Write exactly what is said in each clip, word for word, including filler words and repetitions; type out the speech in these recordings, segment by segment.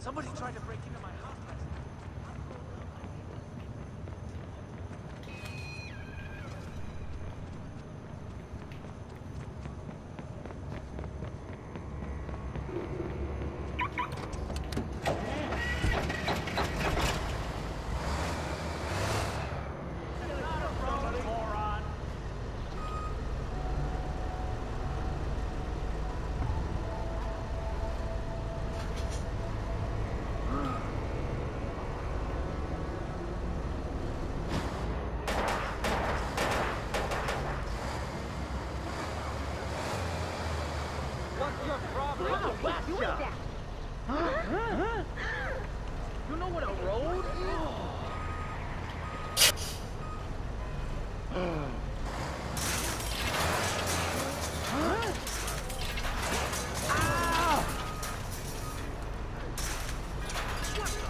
Somebody tried to break into my house. Who is that? Huh? Huh? You know what a road is? Huh? Ow! What the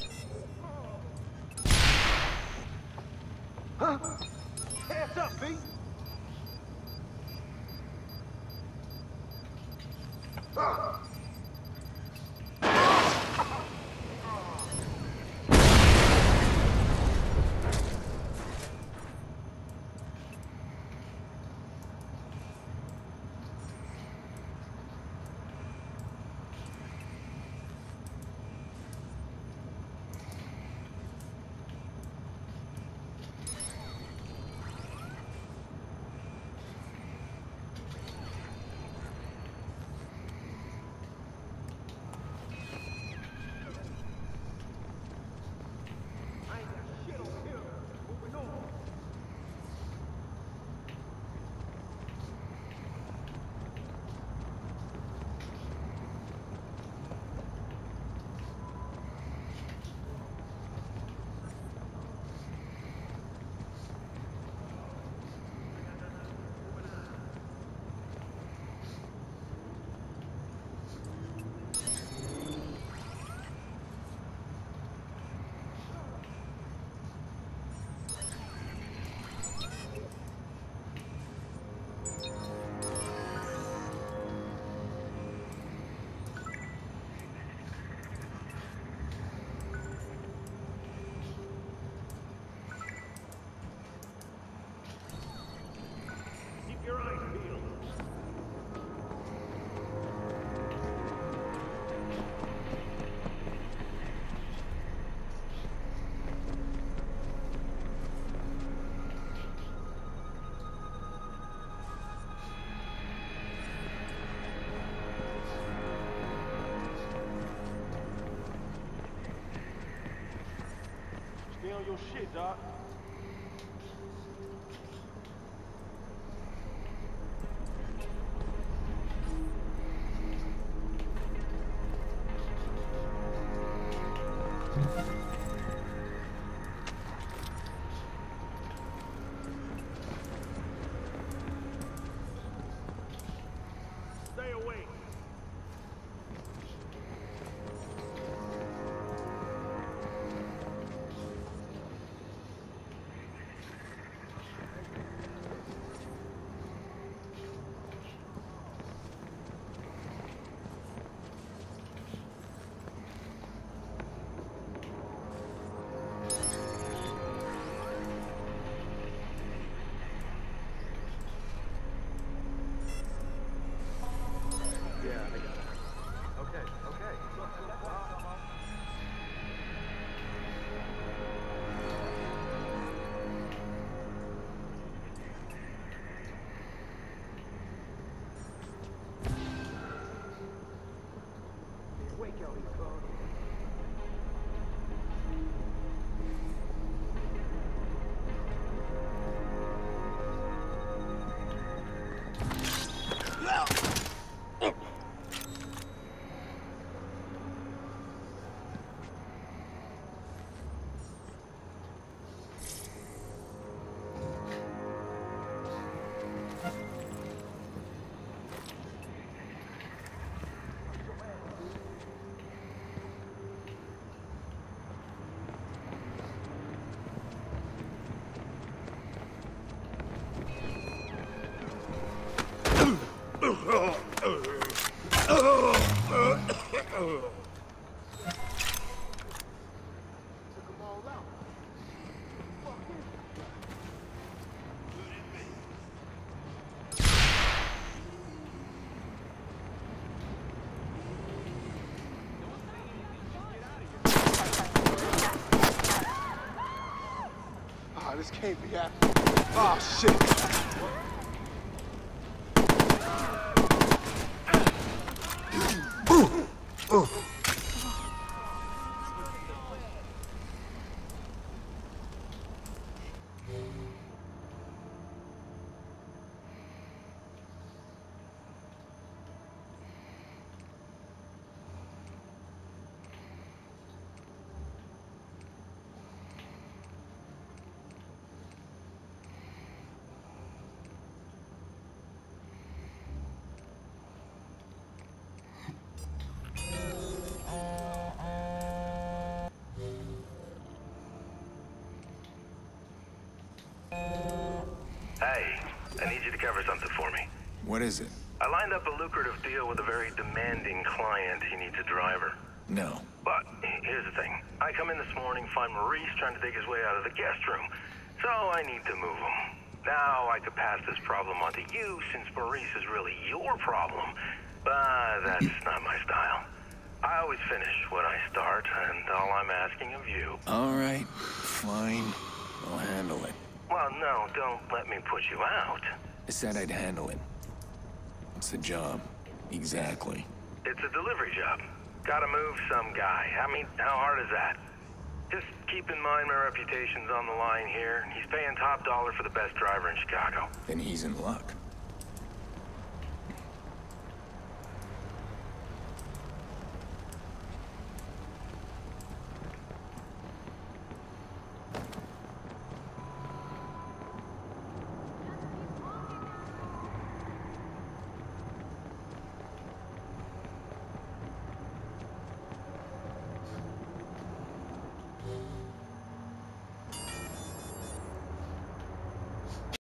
Huh? Hands up, B! Your eyes peeled. Stay on your shit, Doc. Stay awake. Ah, this can't be happening. Oh, shit. Hey, I need you to cover something for me. What is it? I lined up a lucrative deal with a very demanding client. He needs a driver. No. But here's the thing. I come in this morning, find Maurice trying to dig his way out of the guest room. So I need to move him. Now I could pass this problem on to you since Maurice is really your problem. But that's not my style. I always finish what I start, and all I'm asking of you... All right, fine. I'll handle it. Well, no, don't let me put you out. I said I'd handle it. What's the job? Exactly. It's a delivery job. Gotta move some guy. I mean, how hard is that? Just keep in mind my reputation's on the line here. He's paying top dollar for the best driver in Chicago. Then he's in luck.